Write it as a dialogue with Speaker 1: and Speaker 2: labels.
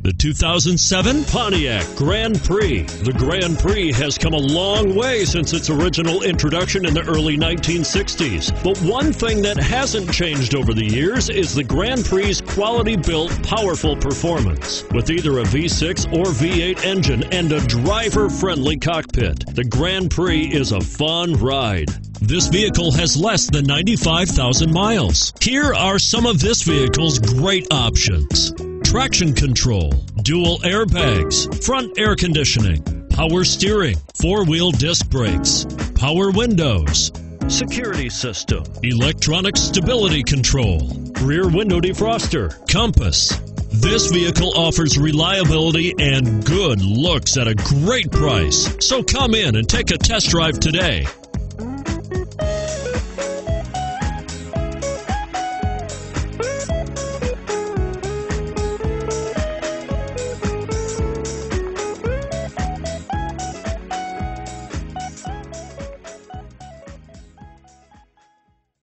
Speaker 1: The 2007 Pontiac Grand Prix. The Grand Prix has come a long way since its original introduction in the early 1960s. But one thing that hasn't changed over the years is the Grand Prix's quality-built, powerful performance. With either a V6 or V8 engine and a driver-friendly cockpit, the Grand Prix is a fun ride. This vehicle has less than 95,000 miles. Here are some of this vehicle's great options: traction control, dual airbags, front air conditioning, power steering, four-wheel disc brakes, power windows, security system, electronic stability control, rear window defroster, compass. This vehicle offers reliability and good looks at a great price. So come in and take a test drive today.